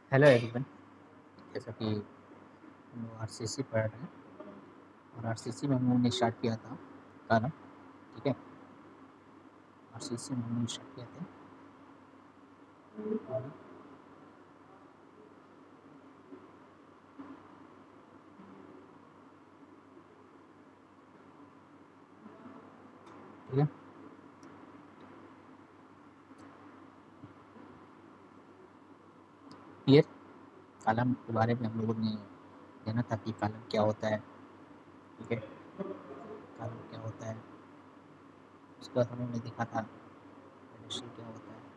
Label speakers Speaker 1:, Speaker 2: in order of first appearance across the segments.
Speaker 1: Hello everyone. जैसा कि हम लोग आरसीसी पढ़ रहे हैं और आरसीसी में हम लोगों ने स्टार्ट किया था कॉलम। ठीक है, आरसीसी में हम लोग स्टार्ट किया था ठीक है। क्लियर। कॉलम के बारे में हम लोगों ने जाना था कि कॉलम क्या होता है। ठीक है, कॉलम क्या होता है, उसके बाद हम लोगों ने देखा था पेडेस्टल क्या होता है,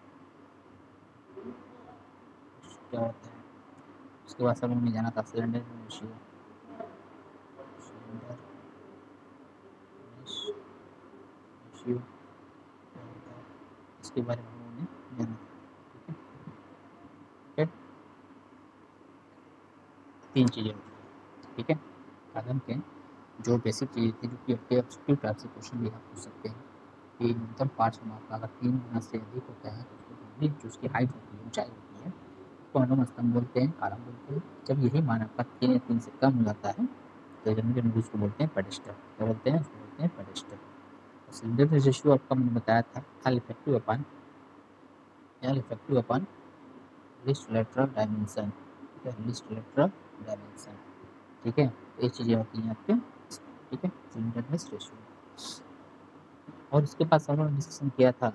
Speaker 1: क्या होता है। उसके बाद हम लोगों ने जाना था सिलेंडर रेशियो, सिलेंडर रेशियो क्या होता है, इसके बारे में हम लोगों ने जाना था। ठीक है, तीन चीज़ें होती हैं। ठीक है, कॉलम के जो बेसिक चीज़ें थी, जो कि आपके एब्सोल्यूट टाइप से क्वेश्चन भी आप पूछ सकते हैं कि न्यूनतम 5 मार्क का अगर 3 गुना से अधिक होता है तो उसको जनरली जो उसकी हाइट होती है, ऊंचाई होती है, उसको अनुम स्तंभ बोलते हैं, कॉलम बोलते हैं। जब यही मान आपका 3 या 3 से कम हो जाता है तो जनरली उसको बोलते हैं पेडेस्टल। क्या बोलते हैं? उसको बोलते हैं पेडेस्टल। सिलेंडर रेशियो आपका मैंने बताया था L effective upon least lateral dimension. ठीक है, लिस्ट लेटरल डायमेंशन। ठीक है, ये चीज़ें होती हैं आपके। ठीक है, सिलेंडर रेशियो। और इसके पास हम लोगों ने डिस्कशन किया था,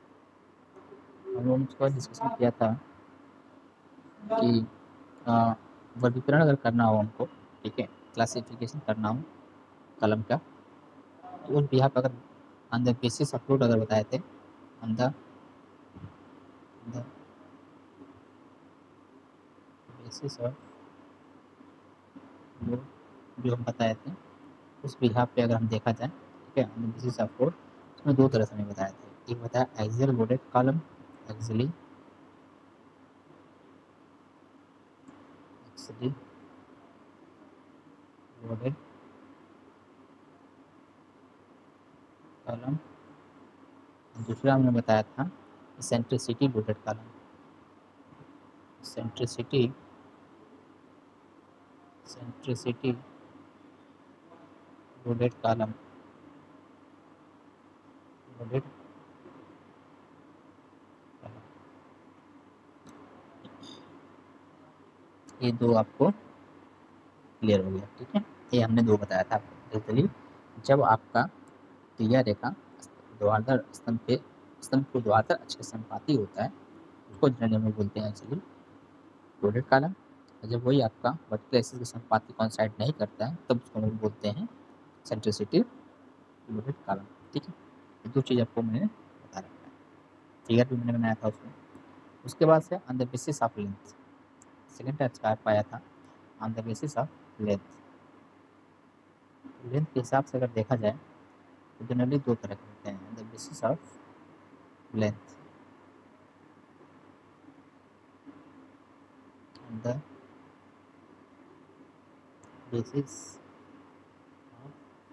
Speaker 1: कि वर्गीकरण अगर करना हो हमको, ठीक है, क्लासिफिकेशन करना हो कलम का, तो उस बिहाफ अगर on the basis of load अगर बताए थे, on the basis of load जो हम बताए थे, उस बिहाफ पे अगर हम देखा जाए, ठीक है, on the basis of load, उसमें दो तरह से हमें बताए थे। एक बताया axial loaded column, axially loaded column. दूसरा हमने बताया था centricity loaded column, centricity loaded column, loaded column. ये दो आपको क्लियर हो गया। ठीक है, ये हमने दो बताया था आपको। जनरली जब आपका क्रिया रेखा ऊर्ध्वाधर स्तंभ के ऊर्ध्वाधर अक्ष के संपाती होता है, उसको जनरली हम बोलते हैं एक्चुअली लोडेड कॉलम। जब वही आपका वर्टिकल एक्सिस के संपाती कोइंसाइड नहीं करता है, तब उसको हम लोग बोलते हैं सेंट्रिसिटी लोडेड कॉलम। ठीक है, ये दो चीज़ आपको मैंने बता रखा है, फिगर भी मैंने बनाया था उसमें। उसके बाद से on the basis of length, second type का पाया था on the basis of length. Length के हिसाब से अगर देखा जाए तो जनरली दो तरह के होते हैं, on the basis of length, on the basis of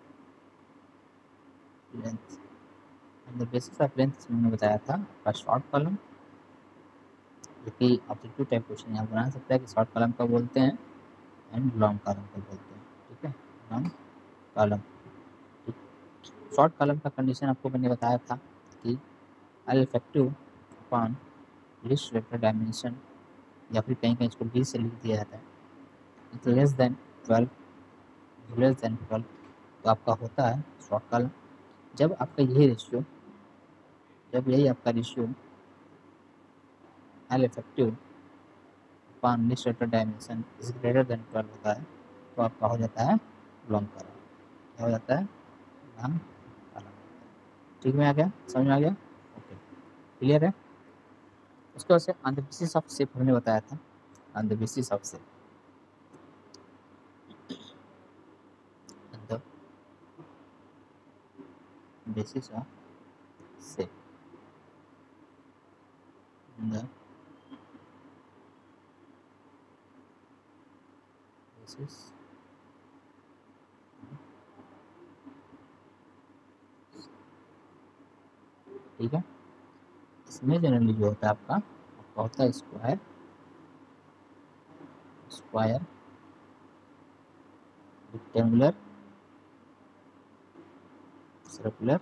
Speaker 1: length. On the basis of length मैंने बताया था आपका शॉर्ट कॉलम, जो कि ऑब्जेक्टिव टाइप क्वेश्चन यहाँ बना सकता है कि शॉर्ट कॉलम का बोलते हैं एंड लॉन्ग कॉलम को बोलते हैं। ठीक है, लॉन्ग कॉलम। शॉर्ट कॉलम का कंडीशन आपको मैंने बताया था कि L effective upon least vector dimension, या फिर कहीं कहीं इसको बी से लिख दिया जाता है, it less than 12, less than 12, तो आपका होता है शॉर्ट कॉलम। जब आपका यही रेशियो, जब यही आपका ratio L effective upon least vector dimension is greater than 12 होता है, तो आपका हो जाता है लॉन्ग कॉलम। क्या हो जाता है? Long column. ठीक में आ गया? समझ में आ गया? ओके, क्लियर है। उसके बाद से on the basis of shape हमने बताया था, on the basis of shape, on the basis of shape, on the basis, ठीक है। इसमें जनरली जो होता है आपका होता है स्क्वायर स्क्वायर, रेक्टेंगुलर, सर्कुलर,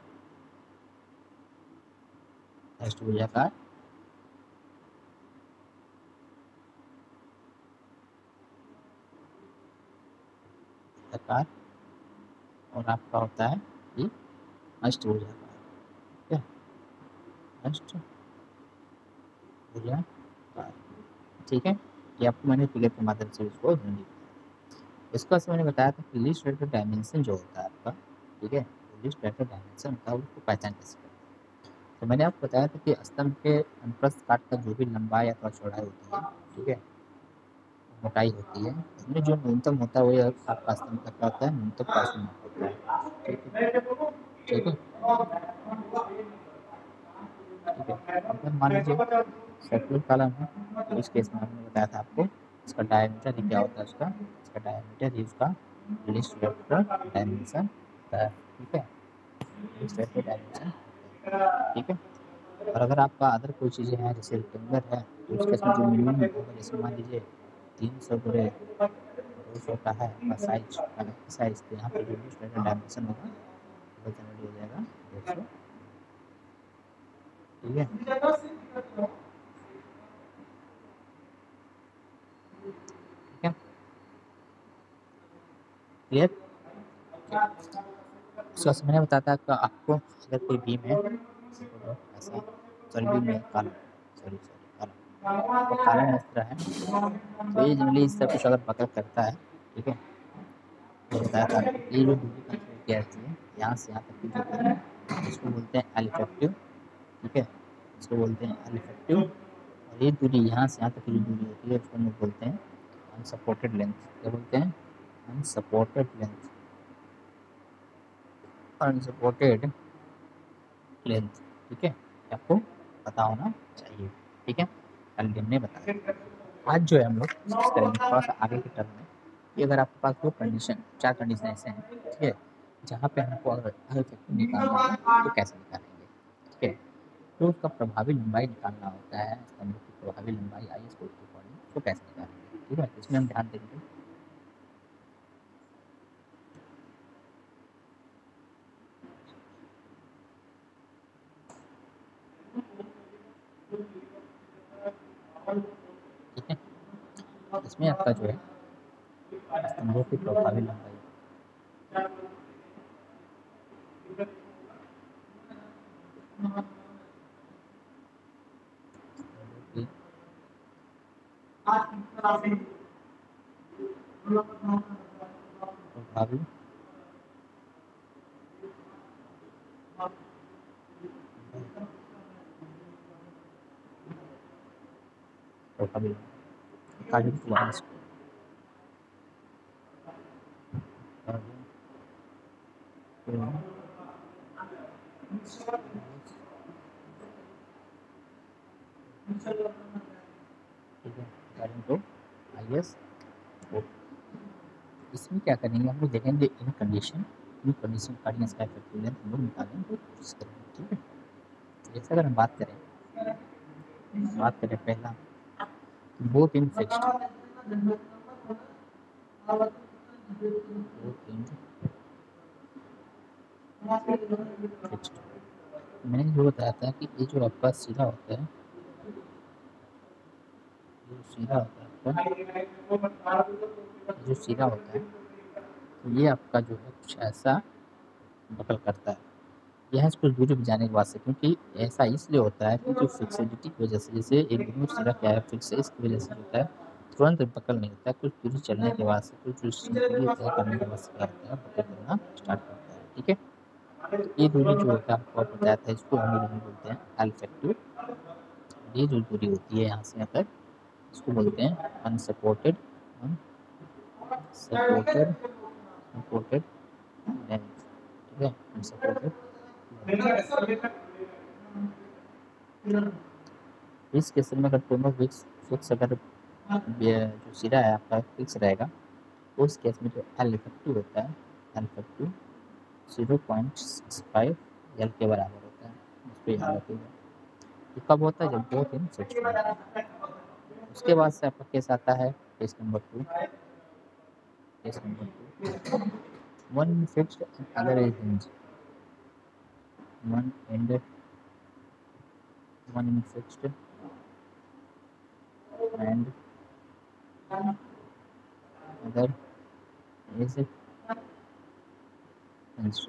Speaker 1: अष्टभुजाकार, आकार, और आपका होता है ये अष्टभुजाकार। ठीक है, अष्टभुजाकार। ठीक है, ये आपको मैंने फिगर के माध्यम से इसको हिंदी इसका मैंने बताया था कि लिस्ट वेक्टर डायमेंशन जो होता है आपका, ठीक है, लिस्ट वेक्टर डायमेंशन होता है उसको पहचान कैसे करते हैं। तो मैंने आपको बताया था कि स्तंभ के अनुप्रस्थ काट का जो भी लंबाई अथवा चौड़ाई होती है, ठीक है, मोटाई होती है, उसमें जो न्यूनतम होता है वही आपका स्तंभ का क्या होता है, न्यूनतम पार्श्व होता है। ठीक है, ठीक है, अगर मान लीजिए सर्कुलर कॉलम है तो इस केस में हमने बताया था आपको इसका डायमीटर ही क्या होता है, इसका डायमीटर ही उसका लिस्ट वेक्टर डायमेंशन होता है। ठीक है, लिस्ट वेक्टर डायमेंशन, ठीक है। और अगर आपका अदर कोई चीज़ें हैं जैसे रेक्टेंगुलर है तो उस केस में जो मिनिमम होगा, जैसे मान लीजिए 300 गुणे 200 का है आपका साइज तो यहाँ पर जो लिस्ट वेक्टर डायमेंशन होगा वो जनरली हो जाएगा 200। ठीक है, ठीक है, क्लियर। उसका मैंने बताया था कि आपको अगर कोई बीम है ऐसा, सॉरी बीम में कॉलम, सॉरी कॉलम, तो कॉलम इस तरह है तो ये जनरली इस तरह कुछ अगर पकड़ करता है, ठीक है, तो बताया था ये जो दूरी कंसिडर की जाती है यहाँ से यहाँ तक की जो दूरी इसको बोलते हैं एल इफेक्टिव। ठीक है, इसको बोलते हैं एल इफेक्टिव। और ये दूरी यहाँ से यहाँ तक की जो दूरी होती है उसको हम लोग बोलते हैं अनसपोर्टेड लेंथ। क्या बोलते हैं? Unsupported length, unsupported length. ठीक है, आपको पता होना चाहिए। ठीक है, कल हमने बताया। आज जो है हम लोग डिस्कस करेंगे थोड़ा सा आगे के टर्म में कि अगर आपके पास दो कंडीशन, चार कंडीशन ऐसे हैं, ठीक है, जहाँ पे हमको अगर इफेक्टिव निकालना है तो कैसे निकालेंगे। ठीक है, तो उसका प्रभावी लंबाई निकालना होता है, स्तंभ की प्रभावी लंबाई आई एस कोड के अकॉर्डिंग तो कैसे निकालेंगे। ठीक है, इसमें हम ध्यान देंगे। ठीक है, इसमें आपका जो है स्तंभों की प्रभावी लंबाई प्रभावी प्रभावी according to I S according to I S code. इसमें क्या करेंगे हम लोग देखेंगे इन कंडीशन अकॉर्डिंग इसका इफेक्टिव लेंथ हम लोग निकालने की कोशिश करेंगे। ठीक है, जैसे अगर हम बात करें पहला बोथ इन फिक्स्ड, फिक्स्ड मैंने जो बताया था कि ये जो आपका सीधा होता है, जो सीधा होता है आपका, जो सीधा होता है तो ये आपका जो है कुछ ऐसा बकल करता है, यह कुछ दूरी पर जाने के बाद से, क्योंकि ऐसा इसलिए होता है कि जो फिक्सिडिटी की वजह से, जैसे एक बिंदु सीधा क्या है फिक्स है, इसकी वजह से होता है तुरंत बकल नहीं होता है, कुछ दूरी चलने के बाद से, कुछ दूरी तय करने के बाद से क्या होता है बकल करना स्टार्ट करता है। ठीक है, ये दूरी जो होता है आपको बताया था इसको हम लोग बोलते हैं अल्फेक्टिव। ये जो दूरी होती है यहाँ से यहाँ तक इसको बोलते हैं अनसपोर्टेड, अनसपोर्टेड सपोर्टेड लेंथ। ठीक है, अनसपोर्टेड। इस केस में अगर दोनों फिक्स अगर जो सिरा है आपका फिक्स रहेगा तो उस केस में जो एल इफेक्टिव होता है, एल इफेक्टिव 0.65 एल के बराबर होता है। इसको याद रखिएगा। ये कब होता है? जब दो तीन फिक्स होता है। उसके बाद से आपका केस आता है case number 2, one fixed and other is hinged, one ended, one fixed and other is hinged।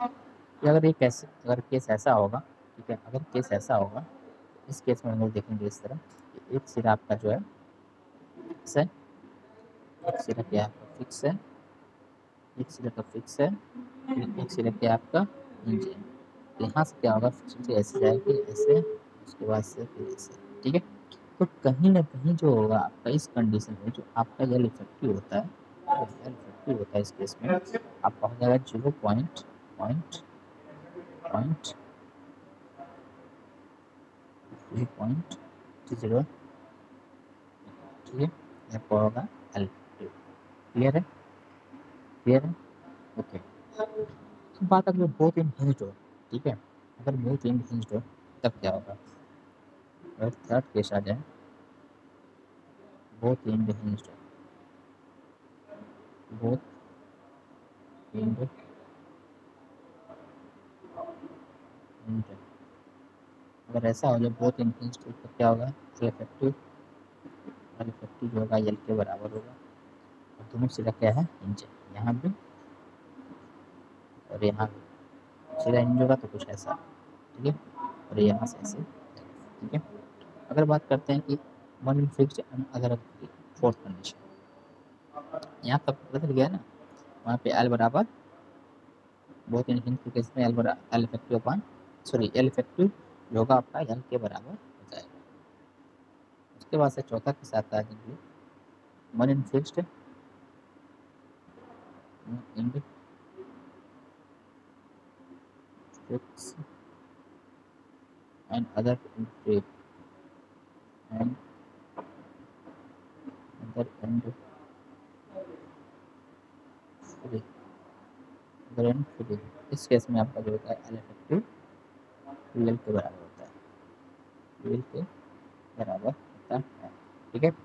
Speaker 1: अगर केस ऐसा होगा, ठीक है, अगर केस ऐसा होगा, इस केस में हम लोग देखेंगे इस तरह, एक सिरा आपका जो है फिक्स है, एक सिरा क्या आपका फिक्स है, एक सिरा का फिक्स है, एक सिरा क्या आपका हिंज है। तो यहाँ से क्या होगा, फिक्स ऐसे जाएगी, ऐसे, उसके बाद से फिर ऐसे, ठीक है। तो कहीं ना कहीं जो होगा आपका इस कंडीशन में, जो आपका एल इफेक्टिव होता है, एल इफेक्टिव होता है इस केस में, आपका हो जाएगा 0.0, ठीक है, आपका होगा एल। क्लियर है, क्लियर है, ओके। तो बात अगर बोथ इन हिंज्ड हो, ठीक है, अगर बोथ इन हिंज्ड हो तब क्या होगा, अगर थर्ड केस आ जाए, both in hinged, both in hinged, अगर ऐसा हो जाए बोथ इन हिंज्ड तो क्या होगा, एल इफेक्टिव जो होगा एल के बराबर होगा, और दोनों सिरा क्या है, हिंज है, यहाँ भी और यहाँ भी सिरा हिंज होगा तो कुछ ऐसा, ठीक है, और यहाँ से ऐसे, ठीक है। अगर बात करते हैं कि one fixed and other fourth condition, यहाँ तक बदल गया ना, वहाँ पे एल बराबर बहुत इन के केस में L effective upon L effective जो होगा आपका एल के बराबर हो जाएगा। उसके बाद से चौथा के साथ आ जाएंगे one in fixed and other free. इस केस में आपका जो होता है एल इफेक्टिव एल के बराबर होता है, एल के बराबर होता है, ठीक है।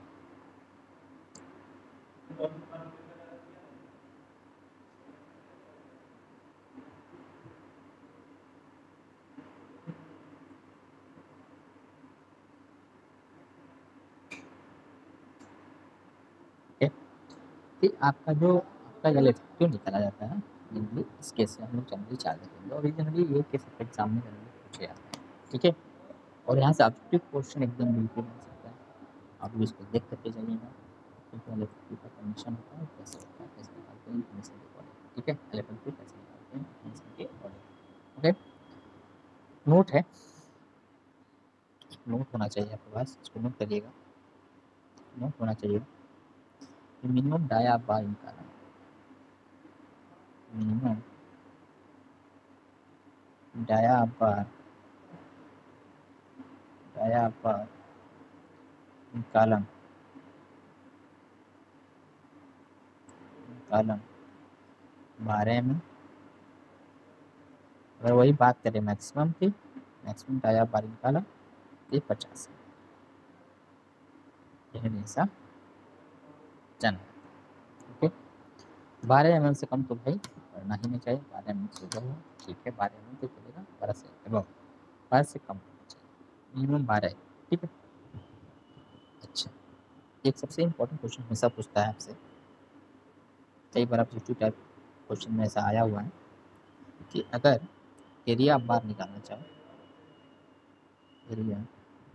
Speaker 1: आपका जो आपका एल इफेक्टिव निकाला जाता है जनरली, इस केस से हम लोग जनरली 4 देखेंगे, और जनरली ये केस एग्जाम में जनरली पूछे जाते हैं, ठीक है। और यहाँ से ऑब्जेक्टिव क्वेश्चन एकदम बिल्कुल बन सकता है, आप भी इसको देख करके जाइएगा, क्योंकि एल इफेक्टिव का कंडीशन होता है, कैसे होता है, कैसे निकालते हैं इन्फॉर्मेशन के अकॉर्डिंग, ठीक है, एल इफेक्टिव कैसे निकालते हैं इन्फॉर्मेशन के अकॉर्डिंग, ओके। नोट है, नोट होना चाहिए आपके पास, इसको नोट करिएगा, नोट होना चाहिए। मिनिमम डाया बार निकालना, मिनिमम डाया बार कॉलम 12 में, अगर वही बात करें मैक्सिमम की, मैक्सिमम डाया बार कॉलम ये 50 है, ऐसा जाना, ओके। 12 mm से कम तो भाई करना ही नहीं चाहिए, 12 mm से जो है ठीक है, 12 mm तो चलेगा, 12 से अबव, 12 से कम होना चाहिए, मिनिमम 12 है, ठीक है। अच्छा, एक सबसे इम्पोर्टेंट क्वेश्चन हमेशा पूछता है आपसे, कई बार ऑब्जेक्टिव टाइप क्वेश्चन में ऐसा आया हुआ है कि अगर एरिया आप बार निकालना चाहो, एरिया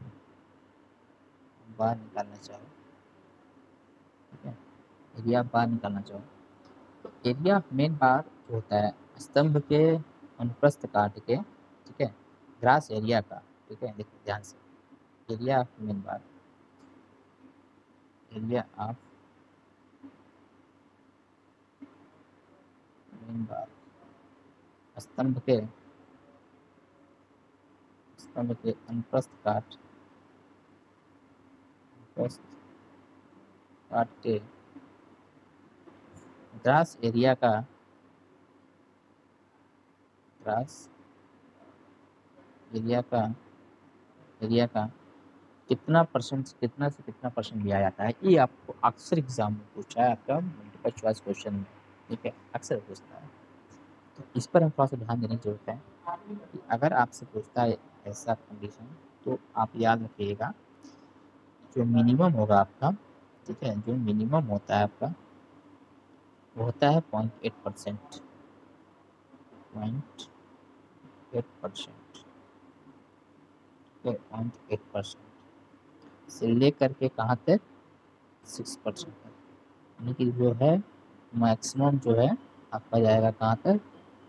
Speaker 1: बार निकालना चाहो, ठीक है, एरिया बार निकालना चाहो, तो एरिया मेन बार जो होता है स्तंभ के अनुप्रस्थ काट के, ठीक है, ग्रास एरिया का, ठीक है, देखिए ध्यान से, area of main bar, area of main bar स्तंभ के अनुप्रस्थ काट के ग्रास एरिया का कितना परसेंट, कितना से कितना परसेंट लिया जाता है, ये आपको अक्सर एग्जाम में पूछा है आपका मल्टीपल चॉइस क्वेश्चन में, ठीक है, अक्सर पूछता है। तो इस पर हम थोड़ा सा ध्यान देने की जरूरत है कि अगर आपसे पूछता है ऐसा कंडीशन, तो आप याद रखिएगा जो मिनिमम होगा आपका, ठीक है, जो मिनिमम होता है आपका वो होता है 0.8%, 0.8%, 0.8% से लेकर के कहाँ तक 6% तक, यानी कि जो है मैक्सिमम जो है आपका जाएगा कहाँ तक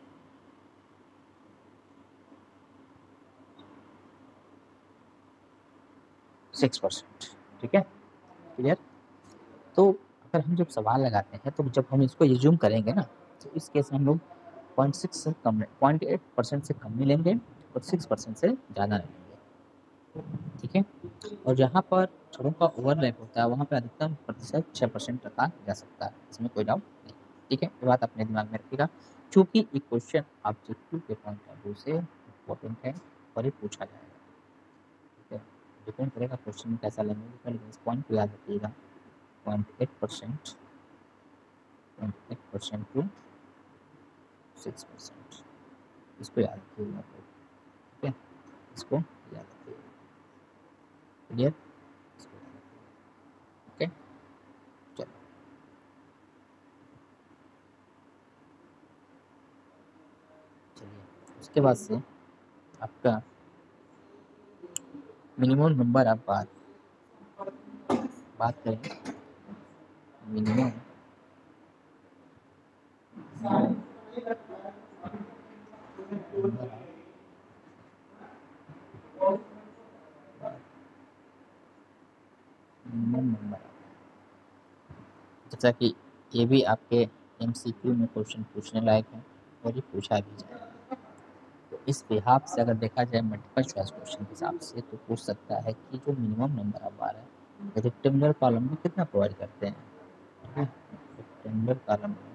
Speaker 1: 6%, ठीक है, क्लियर। तो अगर हम जब सवाल लगाते हैं तो जब हम इसको एज्यूम करेंगे ना, तो इस केस में हम लोग 0.6 से कम 0.8% से कम नहीं लेंगे और 6% से ज़्यादा नहीं लेंगे, ठीक है। और जहाँ पर छड़ों का ओवरलैप होता है वहाँ पर अधिकतम प्रतिशत 6% रखा जा सकता है, इसमें कोई डाउट नहीं, ठीक है। ये बात अपने दिमाग में रखिएगा, क्योंकि ये क्वेश्चन ऑब्जेक्टिव के पॉइंट ऑफ व्यू से इम्पोर्टेंट है और ये पूछा जाएगा, ठीक है। डिपेंड करेगा क्वेश्चन कैसा लेंगे, लेकिन इस पॉइंट को याद रखिएगा 0.8%, 0.8% टू 6%, इसको याद रखिएगा आप लोग, ठीक है, इसको याद रखिएगा, क्लियर, इसको याद रखिएगा, ओके। चलो चलिए, उसके बाद से आपका मिनिमम नंबर आप बात करें, मिनिमम नंबर, जैसा कि ये भी आपके MCQ में क्वेश्चन पूछने लायक है और ये पूछा भी जाएगा। तो इस बिहाफ से अगर देखा जाए मल्टीपल चॉइस क्वेश्चन के हिसाब से, तो पूछ सकता है कि जो मिनिमम नंबर ऑफ बार है रेक्टेंगुलर कॉलम में कितना प्रोवाइड करते हैं, रेक्टेंगुलर कॉलम में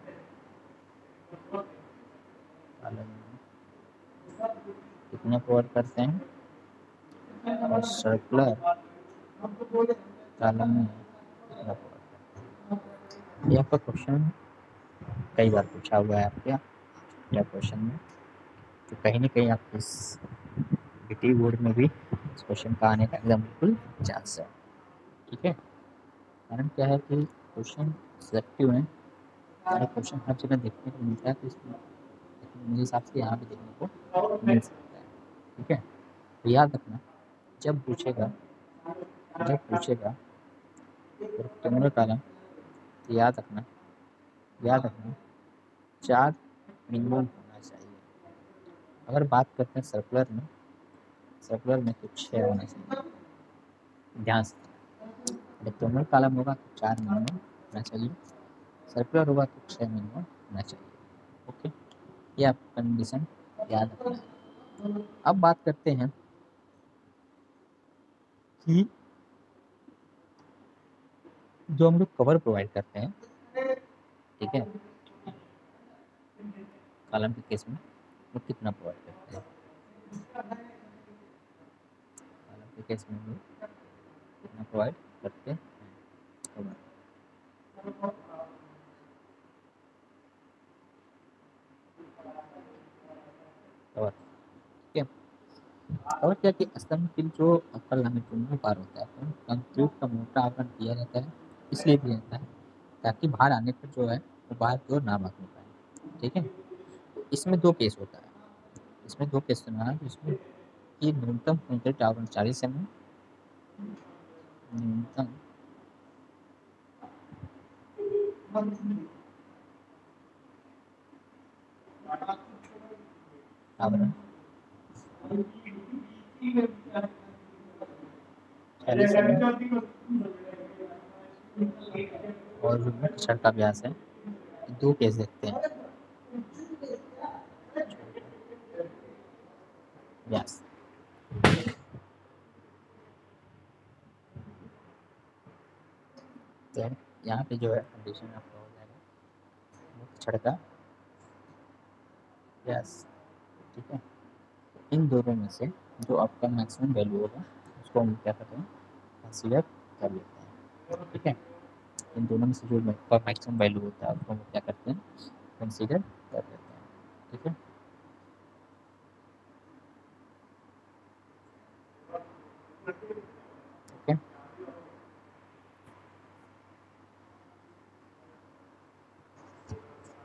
Speaker 1: कितना प्रोवाइड करते हैं और सर्कुलर कॉलम में कितना प्रोवाइड करते हैं। ये आपका क्वेश्चन कई बार पूछा हुआ है आपके या क्वेश्चन में, तो कहीं ना कहीं आपके इस BT बोर्ड में भी इस क्वेश्चन का आने का एकदम बिल्कुल चांस है, ठीक है। कारण क्या है कि क्वेश्चन सिलेक्टिव है, सारे क्वेश्चन हर जगह देखने को मिलता है, तो इसमें मेरे हिसाब से यहाँ भी देखने को मिल सकता है, ठीक है। तो याद रखना जब पूछेगा रेक्टेंगुलर कॉलम, तो याद रखना 4 मिनिमम होना चाहिए। अगर बात करते हैं सर्कुलर में तो 6 होना चाहिए, ध्यान से। रेक्टेंगुलर कॉलम होगा तो 4 मिनिमम होना चाहिए, सर्कुलर होगा तो 6 मिनिमम होना चाहिए, ओके। ये आप कंडीशन याद रखना है। अब बात करते हैं कि जो हम लोग कवर प्रोवाइड करते हैं, ठीक है, कॉलम के केस में वो कितना प्रोवाइड करते हैं, कॉलम के केस में हम लोग कितना प्रोवाइड करते हैं कवर, ठीक है। कवर क्या कि स्तंभ की जो अपर लंबी पार होता है तो कंक्रीट का मोटा आवरण दिया जाता है, इसलिए दिया जाता है ताकि बाहर आने पर जो है वो बाहर की ओर ना भाग पाए, ठीक है। तो इसमें 2 केस होता है, इसमें 2 केस सुना है, इसमें कि न्यूनतम कंक्रीट आवरण 40 mm, न्यूनतम आवरण 40 mm और जो मुख्य छड़ का व्यास है 2 केस देखते हैं, व्यास, तो यहाँ पे जो है कंडीशन आपका हो जाएगा मुख्य छड़ का व्यास, ठीक है। इन दोनों में से जो आपका मैक्सिमम वैल्यू होगा उसको हम क्या करते हैं कंसीडर कर लेते हैं, ठीक है। इन दोनों में से जो मैक्सिमम वैल्यू होता है उसको हम क्या करते हैं, कंसीडर कर लेते हैं। ठीक है, ओके,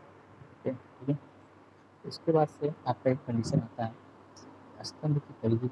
Speaker 1: ठीक है। इसके बाद से आपका एक कंडीशन आता है स्तंभ की परिधि